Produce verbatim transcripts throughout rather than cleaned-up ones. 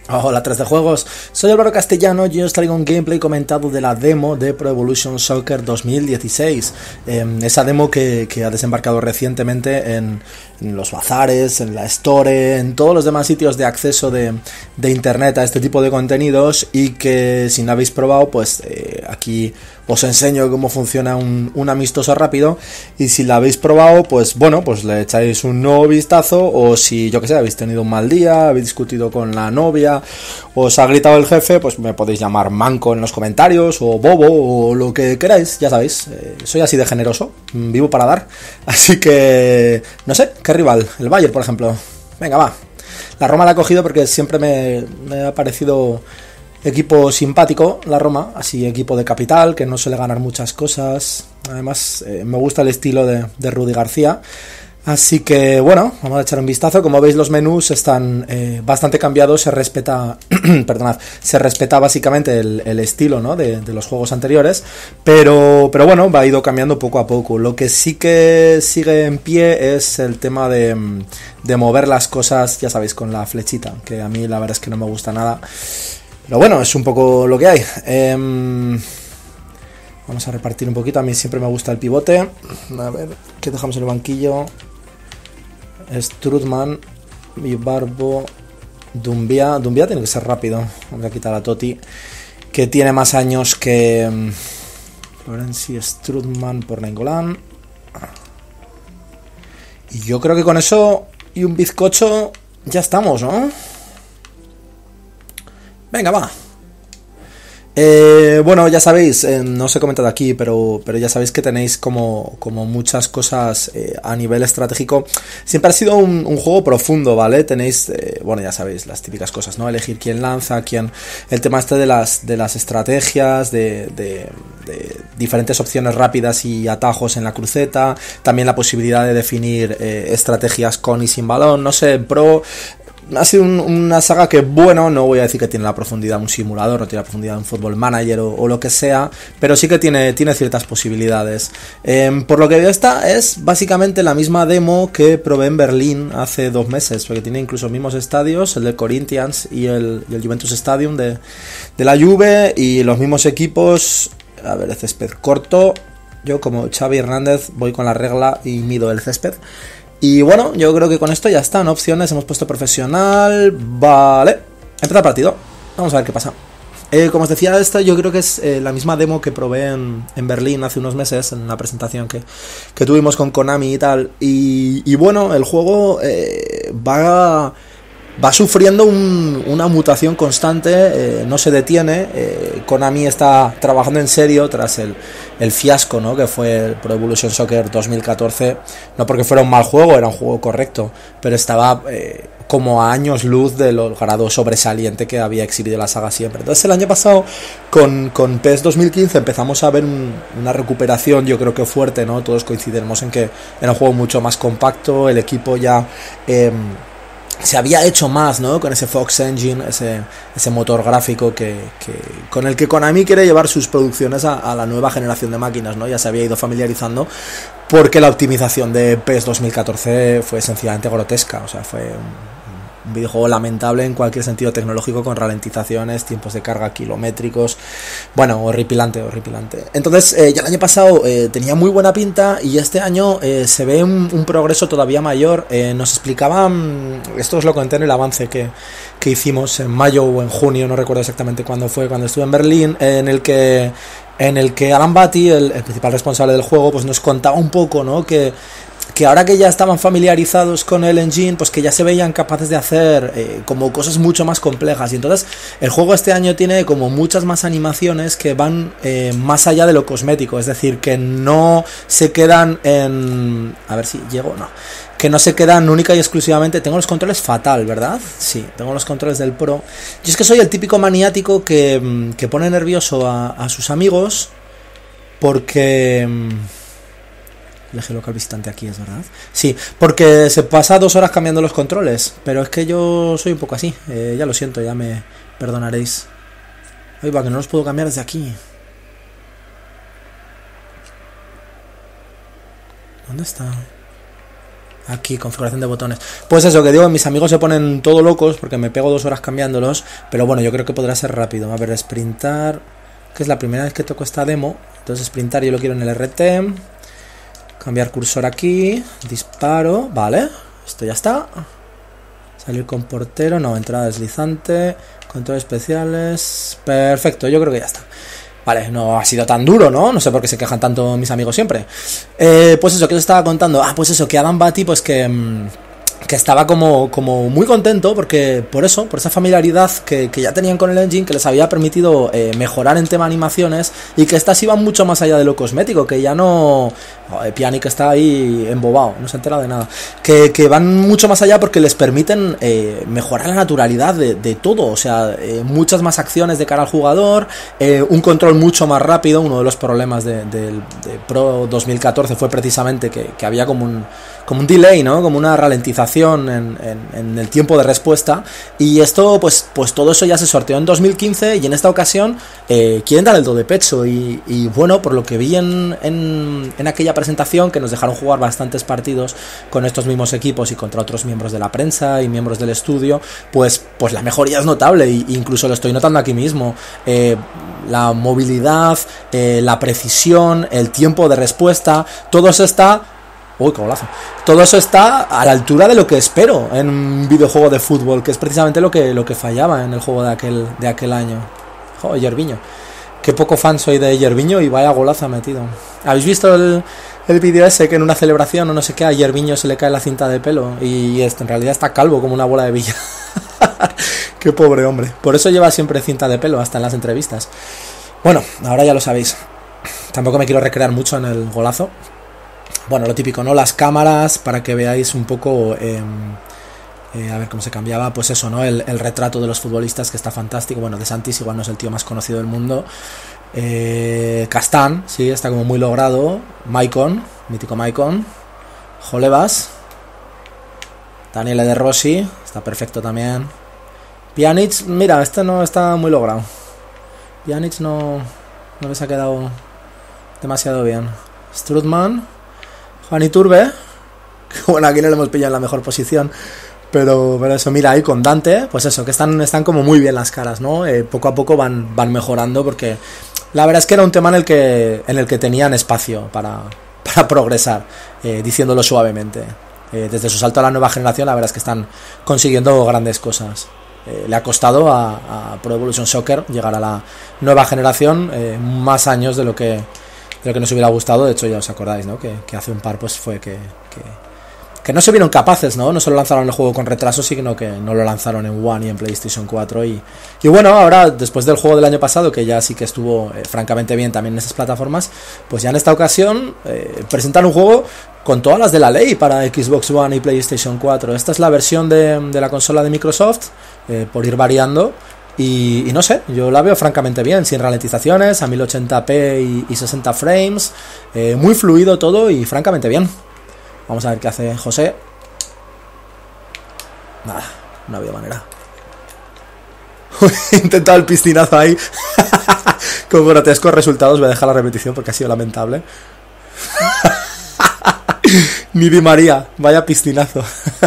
Hola tres de Juegos, soy Álvaro Castellano y os traigo un gameplay comentado de la demo de Pro Evolution Soccer dos mil dieciséis. Eh, esa demo que, que ha desembarcado recientemente en, en los bazares, en la Store, en todos los demás sitios de acceso de, de internet a este tipo de contenidos, y que si no habéis probado, pues eh, aquí os enseño cómo funciona un, un amistoso rápido, y si la habéis probado, pues bueno, pues le echáis un nuevo vistazo, o si yo que sé, habéis tenido un mal día, habéis discutido con la novia, os ha gritado el jefe, pues me podéis llamar manco en los comentarios, o bobo, o lo que queráis, ya sabéis, eh, soy así de generoso, vivo para dar, así que no sé, ¿qué rival? El Bayern, por ejemplo. Venga, va. La Roma la he cogido porque siempre me, me ha parecido equipo simpático, la Roma, así equipo de capital, que no suele ganar muchas cosas. Además, eh, me gusta el estilo de, de Rudy García. Así que, bueno, vamos a echar un vistazo. Como veis, los menús están eh, bastante cambiados. Se respeta, perdonad, se respeta básicamente el, el estilo, ¿no?, de, de los juegos anteriores. Pero, pero bueno, va ido cambiando poco a poco. Lo que sí que sigue en pie es el tema de, de mover las cosas, ya sabéis, con la flechita, que a mí la verdad es que no me gusta nada. Pero bueno, es un poco lo que hay. Eh, vamos a repartir un poquito. A mí siempre me gusta el pivote. A ver, ¿qué dejamos en el banquillo? Strutman y Barbo. Dumbia. Dumbia tiene que ser rápido. Vamos a quitar a Totti, que tiene más años que um, Florenzi. Strutman por Nainggolan. Y yo creo que con eso y un bizcocho ya estamos, ¿no? Venga, va. Eh, bueno, ya sabéis, eh, no os he comentado aquí, pero, pero ya sabéis que tenéis como, como muchas cosas eh, a nivel estratégico. Siempre ha sido un, un juego profundo, ¿vale? Tenéis, eh, bueno, ya sabéis, las típicas cosas, ¿no? Elegir quién lanza, quién... El tema este de las, de las estrategias, de, de, de diferentes opciones rápidas y atajos en la cruceta. También la posibilidad de definir eh, estrategias con y sin balón. No sé, Pro... Ha sido un, una saga que, bueno, no voy a decir que tiene la profundidad de un simulador, no tiene la profundidad de un Football Manager o, o lo que sea, pero sí que tiene, tiene ciertas posibilidades. Eh, por lo que veo, esta es básicamente la misma demo que probé en Berlín hace dos meses, porque tiene incluso los mismos estadios, el de Corinthians y el, y el Juventus Stadium de, de la Juve, y los mismos equipos. A ver, el césped corto. Yo, como Xavi Hernández, voy con la regla y mido el césped. Y bueno, yo creo que con esto ya está, ¿no? Opciones, hemos puesto profesional. Vale, empieza el partido. Vamos a ver qué pasa. Eh, como os decía, esta yo creo que es eh, la misma demo que probé en, en Berlín hace unos meses, en una presentación que, que tuvimos con Konami y tal. Y, y bueno, el juego eh, va... Va sufriendo un, una mutación constante, eh, no se detiene. eh, Konami está trabajando en serio tras el, el fiasco, ¿no?, que fue el Pro Evolution Soccer dos mil catorce. No porque fuera un mal juego, era un juego correcto, pero estaba eh, como a años luz del grado sobresaliente que había exhibido la saga siempre. Entonces el año pasado con, con P E S dos mil quince empezamos a ver un, una recuperación, yo creo que fuerte, ¿no? Todos coincidimos en que era un juego mucho más compacto, el equipo ya... Eh, se había hecho más, ¿no?, con ese Fox Engine, ese, ese motor gráfico que, que con el que Konami quiere llevar sus producciones a, a la nueva generación de máquinas, ¿no? Ya se había ido familiarizando, porque la optimización de P E S dos mil catorce fue sencillamente grotesca. O sea, fue un, un videojuego lamentable en cualquier sentido tecnológico, con ralentizaciones, tiempos de carga kilométricos. Bueno, horripilante, horripilante. Entonces, eh, ya el año pasado eh, tenía muy buena pinta, y este año eh, se ve un, un progreso todavía mayor. Eh, nos explicaban, esto os lo conté en el avance que, que hicimos en mayo o en junio, no recuerdo exactamente cuándo fue, cuando estuve en Berlín, en el que en el que Alan Batty, el, el principal responsable del juego, pues nos contaba un poco, ¿no?, que que ahora que ya estaban familiarizados con el engine, pues que ya se veían capaces de hacer eh, como cosas mucho más complejas. Y entonces el juego este año tiene como muchas más animaciones que van eh, más allá de lo cosmético, es decir, que no se quedan en... A ver si llego, no. Que no se quedan única y exclusivamente... Tengo los controles fatal, ¿verdad? Sí, tengo los controles del Pro. Yo es que soy el típico maniático que, que pone nervioso a, a sus amigos porque... El eje local visitante aquí, ¿es verdad? Sí, porque se pasa dos horas cambiando los controles. Pero es que yo soy un poco así. Eh, ya lo siento, ya me perdonaréis. Oye, va, que no los puedo cambiar desde aquí. ¿Dónde está? Aquí, configuración de botones. Pues eso, que digo, mis amigos se ponen todo locos porque me pego dos horas cambiándolos. Pero bueno, yo creo que podrá ser rápido. A ver, sprintar, que es la primera vez que toco esta demo. Entonces sprintar yo lo quiero en el R T. Cambiar cursor aquí. Disparo, vale. Esto ya está. Salir con portero, no, entrada deslizante. Controles especiales. Perfecto, yo creo que ya está. Vale, no ha sido tan duro, ¿no? No sé por qué se quejan tanto mis amigos siempre. Eh, pues eso, que os estaba contando. Ah, pues eso, que Adam Batty, pues que... Mmm, que estaba como, como muy contento porque por eso, por esa familiaridad que, que ya tenían con el engine, que les había permitido eh, mejorar en tema animaciones y que estas iban mucho más allá de lo cosmético, que ya no... Oh, Piani que está ahí embobado, no se entera de nada, que, que van mucho más allá porque les permiten eh, mejorar la naturalidad de, de todo, o sea, eh, muchas más acciones de cara al jugador, eh, un control mucho más rápido. Uno de los problemas de, de, de Pro dos mil catorce fue precisamente que, que había como un, como un delay, ¿no? Como una ralentización en, en, en el tiempo de respuesta, y esto, pues, pues todo eso ya se sorteó en dos mil quince y en esta ocasión eh, quieren dar el do de pecho y, y bueno, por lo que vi en, en, en aquella presentación, que nos dejaron jugar bastantes partidos con estos mismos equipos y contra otros miembros de la prensa y miembros del estudio, pues, pues la mejoría es notable, e incluso lo estoy notando aquí mismo. Eh, la movilidad, eh, la precisión, el tiempo de respuesta, todo eso está... Uy, qué golazo. Todo eso está a la altura de lo que espero en un videojuego de fútbol, que es precisamente lo que, lo que fallaba en el juego de aquel, de aquel año. Joder, Yerviño. Qué poco fan soy de Yerviño y vaya golazo ha metido. ¿Habéis visto el, el vídeo ese que en una celebración o no sé qué a Yerviño se le cae la cinta de pelo? Y esto, en realidad está calvo como una bola de billar. Qué pobre hombre. Por eso lleva siempre cinta de pelo, hasta en las entrevistas. Bueno, ahora ya lo sabéis. Tampoco me quiero recrear mucho en el golazo. Bueno, lo típico, ¿no? Las cámaras, para que veáis un poco, eh, eh, a ver cómo se cambiaba, pues eso, ¿no? El, el retrato de los futbolistas, que está fantástico. Bueno, De Santis igual no es el tío más conocido del mundo. Eh, Castán, sí, está como muy logrado. Maicon, mítico Maicon. Jolebas. Daniele De Rossi, está perfecto también. Pjanic, mira, este no está muy logrado. Pjanic no, no les ha quedado demasiado bien. Strutman. Juan Iturbe, que bueno, aquí no lo hemos pillado en la mejor posición, pero, pero eso, mira, ahí con Dante, pues eso, que están, están como muy bien las caras, ¿no? Eh, poco a poco van, van mejorando, porque la verdad es que era un tema en el que, en el que tenían espacio para, para progresar, eh, diciéndolo suavemente. Eh, desde su salto a la nueva generación, la verdad es que están consiguiendo grandes cosas. Eh, le ha costado a, a Pro Evolution Soccer llegar a la nueva generación, eh, más años de lo que... de lo que nos hubiera gustado. De hecho, ya os acordáis, ¿no? Que, que hace un par pues fue que, que que no se vieron capaces, ¿no? No solo lanzaron el juego con retraso, sino que no lo lanzaron en One y en PlayStation cuatro y, y bueno, ahora después del juego del año pasado, que ya sí que estuvo eh, francamente bien también en esas plataformas, pues ya en esta ocasión eh, presentan un juego con todas las de la ley para Xbox One y PlayStation cuatro. Esta es la versión de, de la consola de Microsoft, eh, por ir variando. Y, y no sé, yo la veo francamente bien, sin ralentizaciones, a mil ochenta p y, y sesenta frames, eh, muy fluido todo y francamente bien. Vamos a ver qué hace José. Nada, no había manera. He intentado el piscinazo ahí. Con grotescos resultados, voy a dejar la repetición porque ha sido lamentable. Ni Di María, vaya piscinazo.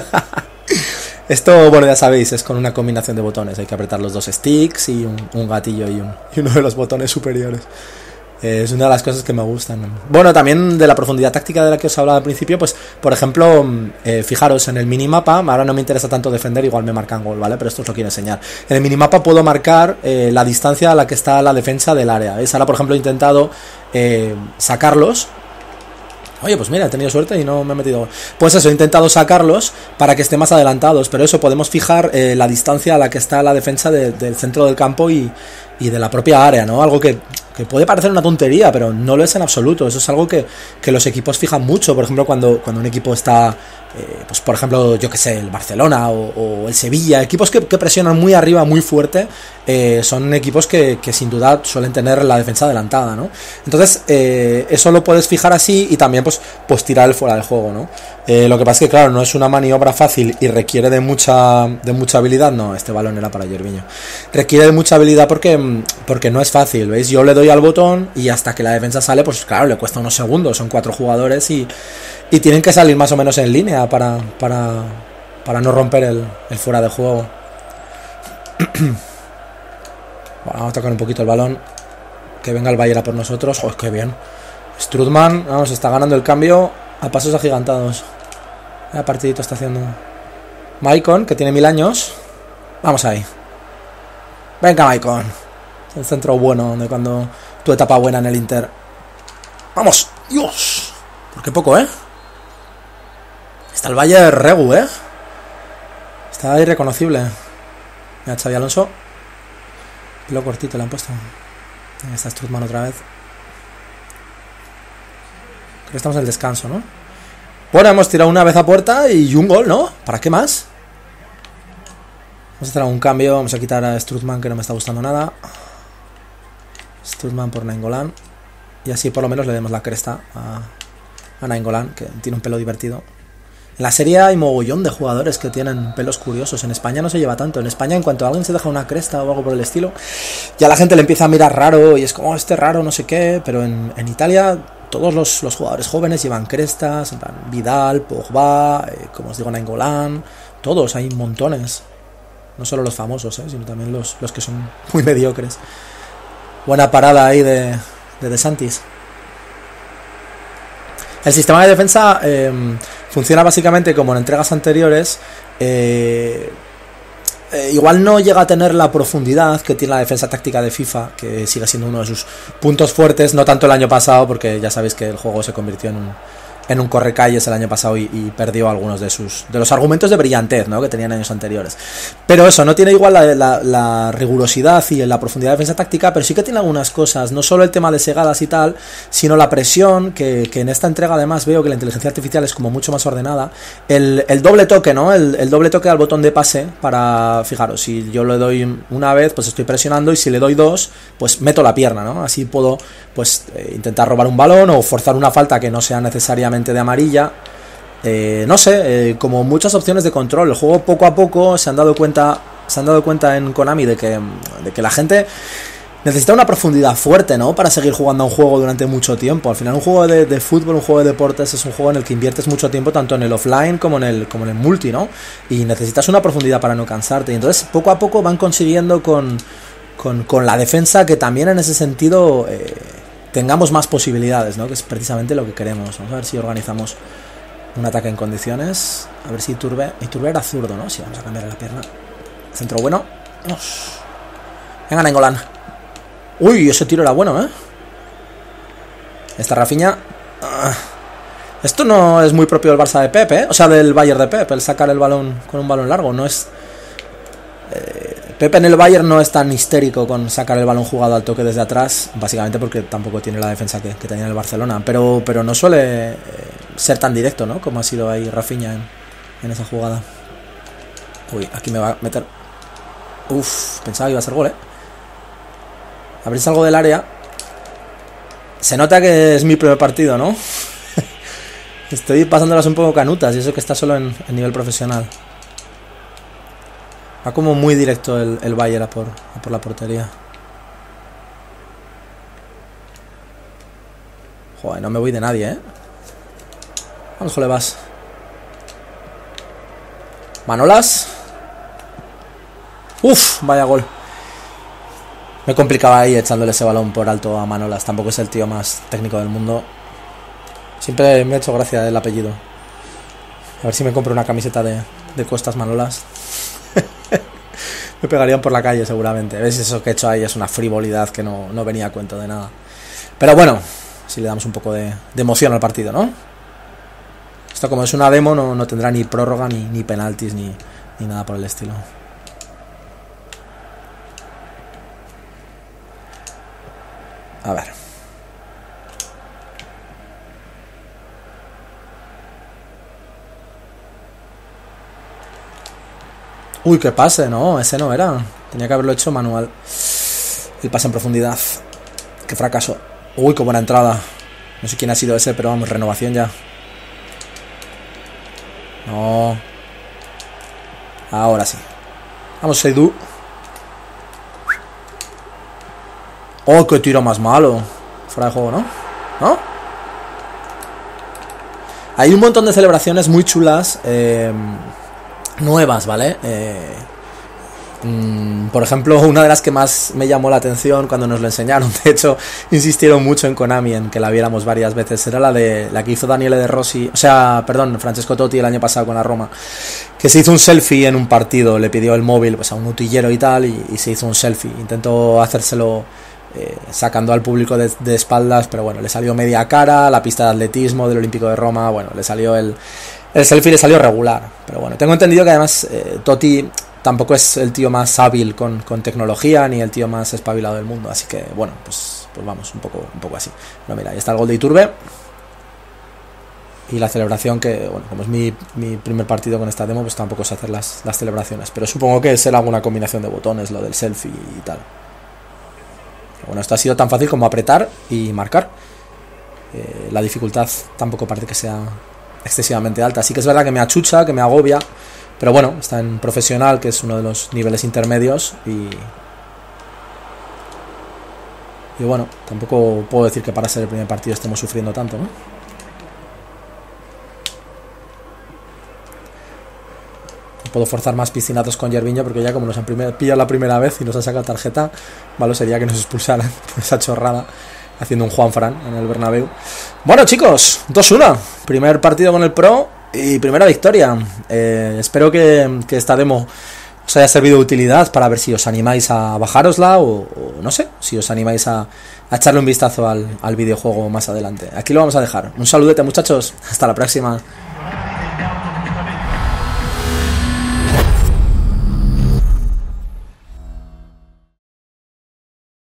Esto, bueno, ya sabéis, es con una combinación de botones. Hay que apretar los dos sticks y un, un gatillo y, un, y uno de los botones superiores. Eh, es una de las cosas que me gustan. Bueno, también de la profundidad táctica de la que os hablaba al principio, pues, por ejemplo, eh, fijaros en el minimapa. Ahora no me interesa tanto defender, igual me marcan gol, ¿vale? Pero esto os lo quiero enseñar. En el minimapa puedo marcar eh, la distancia a la que está la defensa del área. ¿Ves? Ahora, por ejemplo, he intentado eh, sacarlos. Oye, pues mira, he tenido suerte y no me he metido. Pues eso, he intentado sacarlos para que estén más adelantados, pero eso, podemos fijar eh, la distancia a la que está la defensa de, del centro del campo y, y de la propia área, ¿no? Algo que, que puede parecer una tontería, pero no lo es en absoluto. Eso es algo que, que los equipos fijan mucho. Por ejemplo, cuando, cuando un equipo está, eh, pues por ejemplo, yo que sé, el Barcelona o, o el Sevilla, equipos que, que presionan muy arriba, muy fuerte, eh, son equipos que, que sin duda suelen tener la defensa adelantada, ¿no? Entonces, eh, eso lo puedes fijar así y también pues, pues tirar el fuera del juego, ¿no? Eh, lo que pasa es que, claro, no es una maniobra fácil y requiere de mucha, de mucha habilidad. No, este balón era para Yerviño. Requiere de mucha habilidad porque, porque no es fácil, ¿veis? Yo le doy al botón y hasta que la defensa sale, pues claro, le cuesta unos segundos. Son cuatro jugadores y, y tienen que salir más o menos en línea para, para, para no romper el, el fuera de juego. Bueno, vamos a tocar un poquito el balón. Que venga el Bayern a por nosotros. ¡Joder, qué bien! Strootman, vamos, está ganando el cambio a pasos agigantados. Vaya partidito está haciendo Maicon, que tiene mil años. Vamos ahí. Venga, Maicon. El centro bueno de cuando tu etapa buena en el Inter. ¡Vamos! ¡Dios! ¿Por qué poco, eh? Está el Bayern Regu, eh. Está irreconocible. Mira, Xabi Alonso. Pelo cortito le han puesto. Ahí está Strootman otra vez. Creo que estamos en el descanso, ¿no? Bueno, hemos tirado una vez a puerta y un gol, ¿no? ¿Para qué más? Vamos a hacer un cambio. Vamos a quitar a Strootman, que no me está gustando nada. Strootman por Nainggolan. Y así por lo menos le demos la cresta a, a Nainggolan, que tiene un pelo divertido. En la serie hay mogollón de jugadores que tienen pelos curiosos. En España no se lleva tanto. En España, en cuanto alguien se deja una cresta o algo por el estilo, ya la gente le empieza a mirar raro y es como, oh, este raro, no sé qué. Pero en, en Italia todos los, los jugadores jóvenes llevan crestas. En plan, Vidal, Pogba, eh, como os digo, Nainggolan. Todos, hay montones. No solo los famosos, eh, sino también los, los que son muy mediocres. Buena parada ahí de, de De Santis. El sistema de defensa eh, funciona básicamente como en entregas anteriores. Eh, eh, igual no llega a tener la profundidad que tiene la defensa táctica de FIFA, que sigue siendo uno de sus puntos fuertes, no tanto el año pasado, porque ya sabéis que el juego se convirtió en un, en un correcalles el año pasado y, y perdió algunos de sus de los argumentos de brillantez, ¿no?, que tenían años anteriores. Pero eso, no tiene igual la, la, la rigurosidad y la profundidad de defensa táctica, pero sí que tiene algunas cosas, no solo el tema de segadas y tal, sino la presión, que, que en esta entrega además veo que la inteligencia artificial es como mucho más ordenada. El, el doble toque, ¿no? El, el doble toque al botón de pase para, fijaros, si yo le doy una vez, pues estoy presionando, y si le doy dos, pues meto la pierna, ¿no? Así puedo, pues, eh, intentar robar un balón o forzar una falta que no sea necesariamente de amarilla. Eh, no sé, eh, como muchas opciones de control. El juego poco a poco se han dado cuenta, se han dado cuenta en Konami de que, de que la gente necesita una profundidad fuerte, ¿no?, para seguir jugando a un juego durante mucho tiempo. Al final un juego de, de fútbol, un juego de deportes, es un juego en el que inviertes mucho tiempo, tanto en el offline como en el, como en el multi, ¿no? Y necesitas una profundidad para no cansarte. Y entonces poco a poco van consiguiendo con, con, con la defensa que también en ese sentido eh, tengamos más posibilidades, ¿no?, que es precisamente lo que queremos. Vamos a ver si organizamos un ataque en condiciones. A ver si Iturbe... Iturbe era zurdo, ¿no? Sí, vamos a cambiar la pierna. Centro bueno. Dios. Venga, Nainggolan. Uy, ese tiro era bueno, ¿eh? Esta Rafinha. Ah. Esto no es muy propio del Barça de Pep, ¿eh? O sea, del Bayern de Pep, el sacar el balón con un balón largo. No es... Eh, Pep en el Bayern no es tan histérico con sacar el balón jugado al toque desde atrás, básicamente porque tampoco tiene la defensa que, que tenía en el Barcelona. Pero, pero no suele... Eh, ser tan directo, ¿no?, como ha sido ahí Rafinha en, en esa jugada. Uy, aquí me va a meter. Uf, pensaba que iba a ser gol, ¿eh? A ver si salgo del área. Se nota que es mi primer partido, ¿no? Estoy pasándolas un poco canutas, y eso que está solo en, en nivel profesional. Va como muy directo el, el Bayern a por, a por la portería. Joder, no me voy de nadie, ¿eh? Vamos, le vas. Manolas. Uf, vaya gol. Me complicaba ahí echándole ese balón por alto a Manolas. Tampoco es el tío más técnico del mundo. Siempre me ha hecho gracia el apellido. A ver si me compro una camiseta de, de Costas Manolas. Me pegarían por la calle seguramente. ¿Ves? Eso que he hecho ahí es una frivolidad que no, no venía a cuento de nada. Pero bueno, si le damos un poco de, de emoción al partido, ¿no? Esto, como es una demo, no, no tendrá ni prórroga, ni, ni penaltis, ni, ni nada por el estilo. A ver. Uy, qué pase, no, ese no era. Tenía que haberlo hecho manual. El pase en profundidad. Qué fracaso. Uy, qué buena entrada. No sé quién ha sido ese, pero vamos, renovación ya. No. Ahora sí. Vamos, Seydou. Oh, qué tiro más malo. Fuera de juego, ¿no? ¿No? Hay un montón de celebraciones muy chulas. Eh, nuevas, ¿vale? Eh, mmm, por ejemplo, una de las que más me llamó la atención cuando nos lo enseñaron, de hecho, insistieron mucho en Konami en que la viéramos varias veces, era la de la que hizo Daniele De Rossi, o sea, perdón, Francesco Totti el año pasado con la Roma, que se hizo un selfie en un partido, le pidió el móvil pues a un utillero y tal, y, y se hizo un selfie, intentó hacérselo eh, sacando al público de, de espaldas, pero bueno, le salió media cara, la pista de atletismo del Olímpico de Roma, bueno, le salió el, el selfie le salió regular, pero bueno, tengo entendido que además eh, Totti tampoco es el tío más hábil con, con tecnología, ni el tío más espabilado del mundo, así que bueno, pues, pues vamos, un poco, un poco así. Bueno, mira, ahí está el gol de Iturbe. Y la celebración que, bueno, como es mi, mi primer partido con esta demo, pues tampoco sé hacer las, las celebraciones. Pero supongo que será alguna combinación de botones, lo del selfie y tal. Pero bueno, esto ha sido tan fácil como apretar y marcar. Eh, la dificultad tampoco parece que sea excesivamente alta. Sí que es verdad que me achucha, que me agobia. Pero bueno, está en profesional, que es uno de los niveles intermedios. Y, y bueno, tampoco puedo decir que para ser el primer partido estemos sufriendo tanto, ¿no? Puedo forzar más piscinazos con Gervinho porque ya como nos han primer, pillado la primera vez y nos han sacado tarjeta, malo sería que nos expulsaran por esa chorrada haciendo un Juanfran en el Bernabéu. Bueno, chicos, dos uno, primer partido con el Pro y primera victoria. Eh, espero que, que esta demo os haya servido de utilidad para ver si os animáis a bajárosla o, o no sé, si os animáis a, a echarle un vistazo al, al videojuego más adelante. Aquí lo vamos a dejar. Un saludete, muchachos, hasta la próxima.